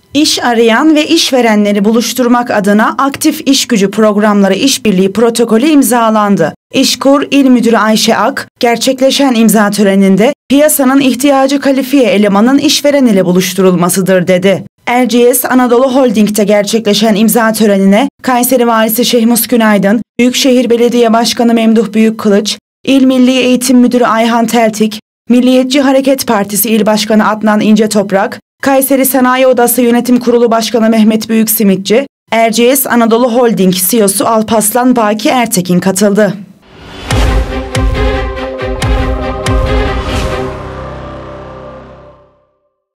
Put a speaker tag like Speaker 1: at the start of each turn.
Speaker 1: İş arayan ve işverenleri buluşturmak adına aktif iş gücü programları işbirliği protokolü imzalandı. İşkur İl Müdürü Ayşe Ak, gerçekleşen imza töreninde piyasanın ihtiyacı kalifiye elemanın işveren ile buluşturulmasıdır dedi. Erciyes Anadolu Holding'te gerçekleşen imza törenine Kayseri Valisi Şehmus Günaydın, Büyükşehir Belediye Başkanı Memduh Büyükkılıç, İl Milli Eğitim Müdürü Ayhan Teltik, Milliyetçi Hareket Partisi İl Başkanı Adnan İncetoprak, Kayseri Sanayi Odası Yönetim Kurulu Başkanı Mehmet Büyüksimitçi, Erciyes Anadolu Holding CEO'su Alparslan Baki Ertekin katıldı.